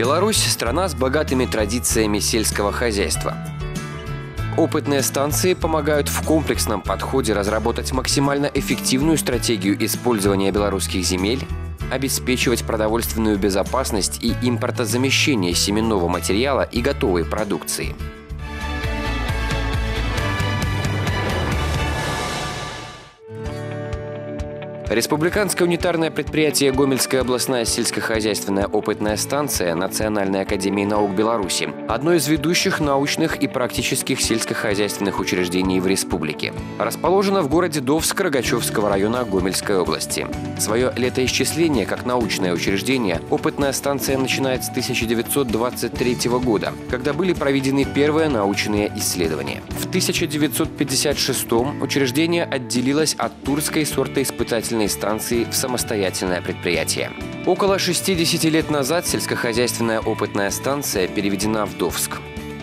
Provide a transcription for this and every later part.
Беларусь – страна с богатыми традициями сельского хозяйства. Опытные станции помогают в комплексном подходе разработать максимально эффективную стратегию использования белорусских земель, обеспечивать продовольственную безопасность и импортозамещение семенного материала и готовой продукции. Республиканское унитарное предприятие «Гомельская областная сельскохозяйственная опытная станция» Национальной академии наук Беларуси – одно из ведущих научных и практических сельскохозяйственных учреждений в республике. Расположено в городе Довск Рогачевского района Гомельской области. Свое летоисчисление как научное учреждение опытная станция начинает с 1923 года, когда были проведены первые научные исследования. В 1956-м учреждение отделилось от Турской сортоиспытательной станции в самостоятельное предприятие. Около 60 лет назад сельскохозяйственная опытная станция переведена в Довск.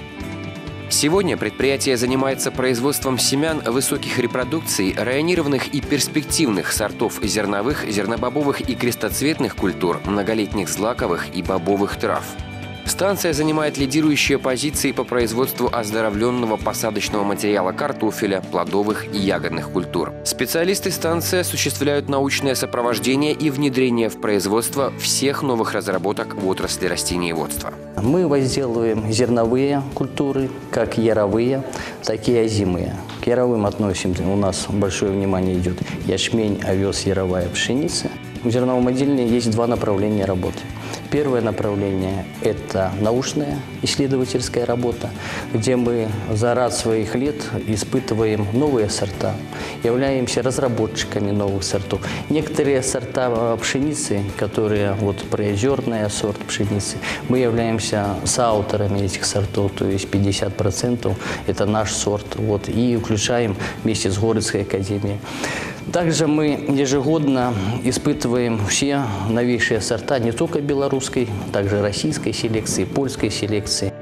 Сегодня предприятие занимается производством семян высоких репродукций, районированных и перспективных сортов зерновых, зернобобовых и крестоцветных культур, многолетних злаковых и бобовых трав. Станция занимает лидирующие позиции по производству оздоровленного посадочного материала картофеля, плодовых и ягодных культур. Специалисты станции осуществляют научное сопровождение и внедрение в производство всех новых разработок в отрасли растениеводства. Мы возделываем зерновые культуры, как яровые, так и озимые. К яровым относим, у нас большое внимание идет ячмень, овес, яровая пшеница. В зерновом отделении есть два направления работы. Первое направление – это научная исследовательская работа, где мы за ряд своих лет испытываем новые сорта, являемся разработчиками новых сортов. Некоторые сорта пшеницы, которые приозерная сорт пшеницы, мы являемся соавторами этих сортов, то есть 50% это наш сорт, и включаем вместе с Городской академией. Также мы ежегодно испытываем все новейшие сорта не только белорусской, также российской селекции, польской селекции.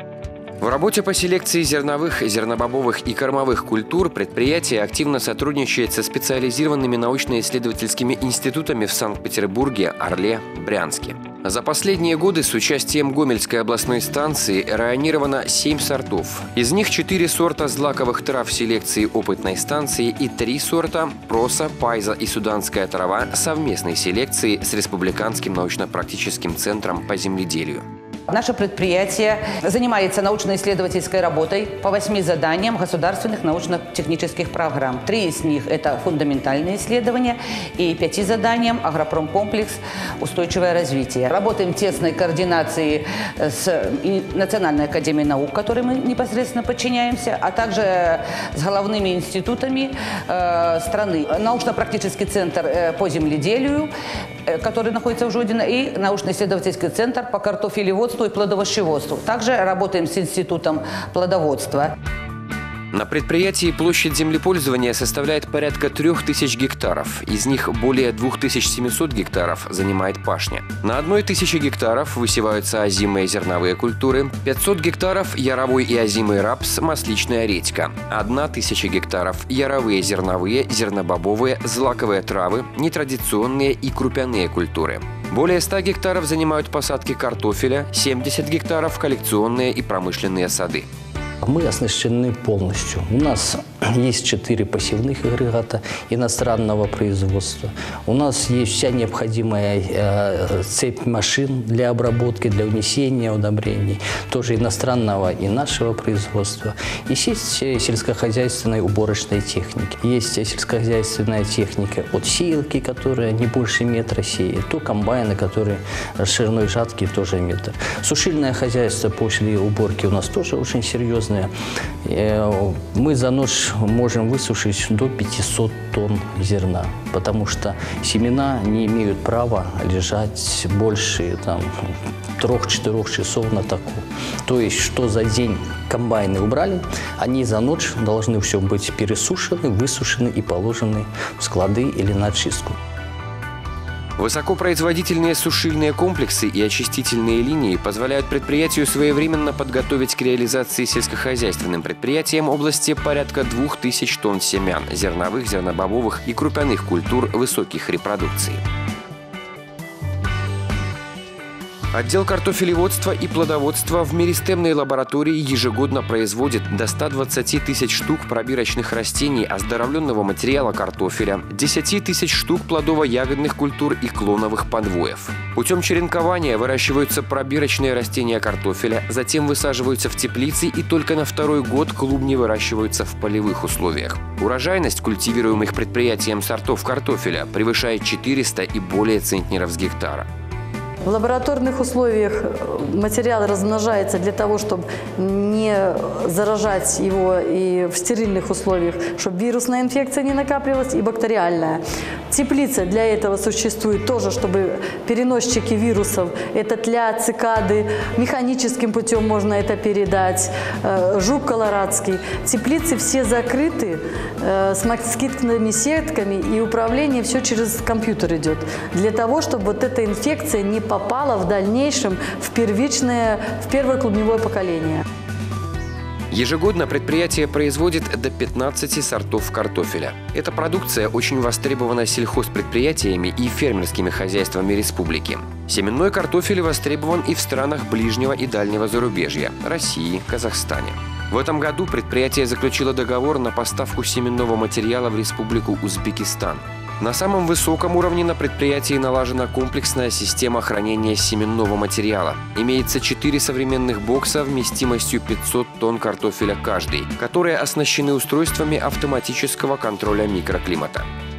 В работе по селекции зерновых, зернобобовых и кормовых культур предприятие активно сотрудничает со специализированными научно-исследовательскими институтами в Санкт-Петербурге, Орле, Брянске. За последние годы с участием Гомельской областной станции районировано 7 сортов. Из них 4 сорта злаковых трав селекции опытной станции и 3 сорта проса, пайза и суданская трава совместной селекции с Республиканским научно-практическим центром по земледелию. Наше предприятие занимается научно-исследовательской работой по 8 заданиям государственных научно-технических программ. 3 из них – это фундаментальные исследования, и 5 заданиям агропромкомплекс «Устойчивое развитие». Работаем в тесной координации с Национальной академией наук, которой мы непосредственно подчиняемся, а также с головными институтами страны. Научно-практический центр по земледелию, который находится в Жодино, и научно-исследовательский центр по картофелеводству и плодовощеводству. Также работаем с институтом плодоводства. На предприятии площадь землепользования составляет порядка 3000 гектаров. Из них более 2700 гектаров занимает пашня. На 1000 гектаров высеваются озимые зерновые культуры, 500 гектаров – яровой и озимый рапс, масличная редька, 1000 гектаров – яровые зерновые, зернобобовые, злаковые травы, нетрадиционные и крупяные культуры. Более 100 гектаров занимают посадки картофеля, 70 гектаров – коллекционные и промышленные сады. Мы оснащены полностью. У нас есть 4 посевных агрегата иностранного производства. У нас есть вся необходимая цепь машин для обработки, для внесения удобрений, тоже иностранного и нашего производства. И есть сельскохозяйственной уборочной техники. Есть сельскохозяйственная техника от сеялки, которая не больше метра сеет, то комбайны, которые шириной жатки тоже метр. Сушильное хозяйство после уборки у нас тоже очень серьезное. Мы за ночь можем высушить до 500 тонн зерна, потому что семена не имеют права лежать больше 3-4 часов на таку. То есть, что за день комбайны убрали, они за ночь должны все быть пересушены, высушены и положены в склады или на очистку. Высокопроизводительные сушильные комплексы и очистительные линии позволяют предприятию своевременно подготовить к реализации сельскохозяйственным предприятиям области порядка 2000 тонн семян, зерновых, зернобобовых и крупяных культур высоких репродукций. Отдел картофелеводства и плодоводства в меристемной лаборатории ежегодно производит до 120 тысяч штук пробирочных растений оздоровленного материала картофеля, 10 тысяч штук плодово-ягодных культур и клоновых подвоев. Путем черенкования выращиваются пробирочные растения картофеля, затем высаживаются в теплицы и только на второй год клубни выращиваются в полевых условиях. Урожайность культивируемых предприятием сортов картофеля превышает 400 и более центнеров с гектара. В лабораторных условиях материал размножается для того, чтобы не заражать его и в стерильных условиях, чтобы вирусная инфекция не накапливалась и бактериальная. Теплица для этого существует тоже, чтобы переносчики вирусов, это тля, цикады, механическим путем можно это передать, жук колорадский. Теплицы все закрыты с москитными сетками, и управление все через компьютер идет, для того, чтобы вот эта инфекция не попала в дальнейшем в первое клубневое поколение. Ежегодно предприятие производит до 15 сортов картофеля. Эта продукция очень востребована сельхозпредприятиями и фермерскими хозяйствами республики. Семенной картофель востребован и в странах ближнего и дальнего зарубежья – России, Казахстане. В этом году предприятие заключило договор на поставку семенного материала в Республику Узбекистан. На самом высоком уровне на предприятии налажена комплексная система хранения семенного материала. Имеется 4 современных бокса вместимостью 500 тонн картофеля каждый, которые оснащены устройствами автоматического контроля микроклимата.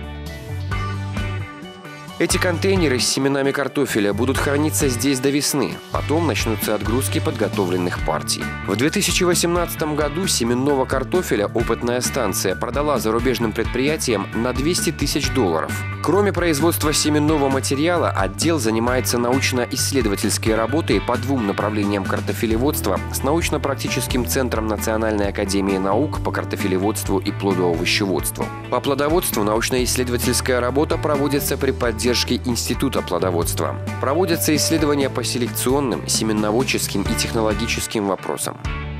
Эти контейнеры с семенами картофеля будут храниться здесь до весны. Потом начнутся отгрузки подготовленных партий. В 2018 году семенного картофеля опытная станция продала зарубежным предприятиям на $200 тысяч. Кроме производства семенного материала, отдел занимается научно-исследовательской работой по 2 направлениям картофелеводства с научно-практическим центром Национальной академии наук по картофелеводству и плодоовощеводству. По плодоводству научно-исследовательская работа проводится при поддержке Института плодоводства. Проводятся исследования по селекционным, семеноводческим и технологическим вопросам.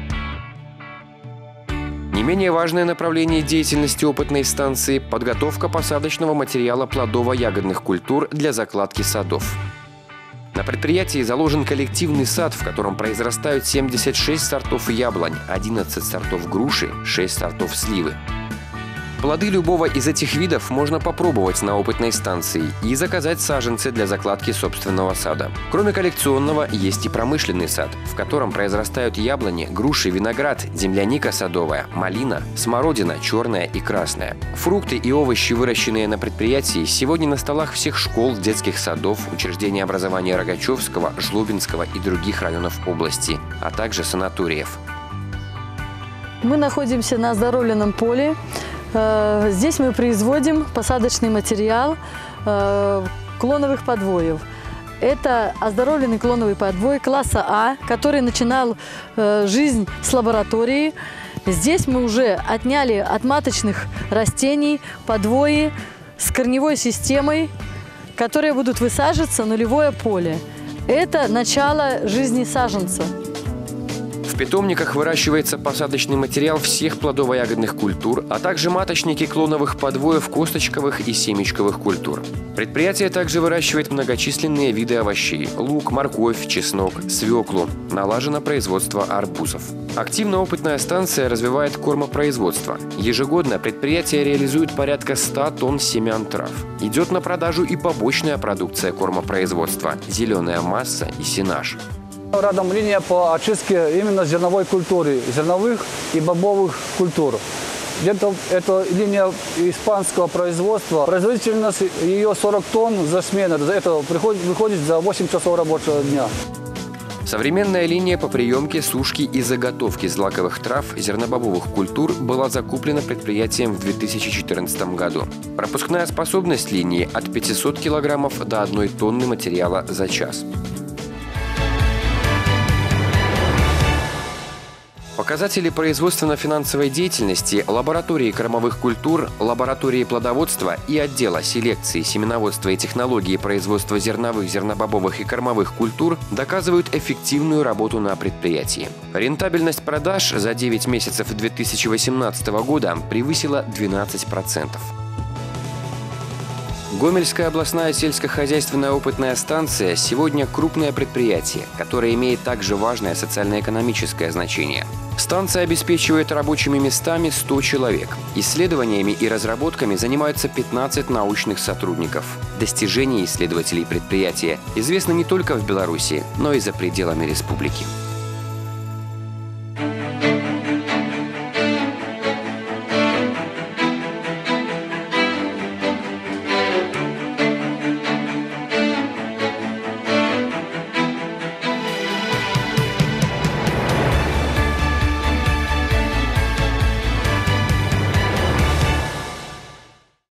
Не менее важное направление деятельности опытной станции – подготовка посадочного материала плодово-ягодных культур для закладки садов. На предприятии заложен коллективный сад, в котором произрастают 76 сортов яблонь, 11 сортов груши, 6 сортов сливы. Плоды любого из этих видов можно попробовать на опытной станции и заказать саженцы для закладки собственного сада. Кроме коллекционного, есть и промышленный сад, в котором произрастают яблони, груши, виноград, земляника садовая, малина, смородина черная и красная. Фрукты и овощи, выращенные на предприятии, сегодня на столах всех школ, детских садов, учреждений образования Рогачевского, Жлобинского и других районов области, а также санаториев. Мы находимся на оздоровленном поле. Здесь мы производим посадочный материал клоновых подвоев. Это оздоровленный клоновый подвой класса А, который начинал жизнь с лаборатории. Здесь мы уже отняли от маточных растений подвои с корневой системой, которые будут высаживаться в нулевое поле. Это начало жизни саженца. В питомниках выращивается посадочный материал всех плодово-ягодных культур, а также маточники клоновых подвоев косточковых и семечковых культур. Предприятие также выращивает многочисленные виды овощей – лук, морковь, чеснок, свеклу. Налажено производство арбузов. Активно опытная станция развивает кормопроизводство. Ежегодно предприятие реализует порядка 100 тонн семян трав. Идет на продажу и побочная продукция кормопроизводства – зеленая масса и сенаж. Рядом линия по очистке именно зерновой культуры, зерновых и бобовых культур. Где-то это линия испанского производства. Производительность ее 40 тонн за смену. Это выходит за 8 часов рабочего дня. Современная линия по приемке, сушке и заготовке злаковых трав зернобобовых культур была закуплена предприятием в 2014 году. Пропускная способность линии от 500 килограммов до 1 тонны материала за час. Показатели производственно-финансовой деятельности лаборатории кормовых культур, лаборатории плодоводства и отдела селекции, семеноводства и технологии производства зерновых, зернобобовых и кормовых культур доказывают эффективную работу на предприятии. Рентабельность продаж за 9 месяцев 2018 года превысила 12%. Гомельская областная сельскохозяйственная опытная станция сегодня крупное предприятие, которое имеет также важное социально-экономическое значение. Станция обеспечивает рабочими местами 100 человек. Исследованиями и разработками занимаются 15 научных сотрудников. Достижения исследователей предприятия известны не только в Беларуси, но и за пределами республики.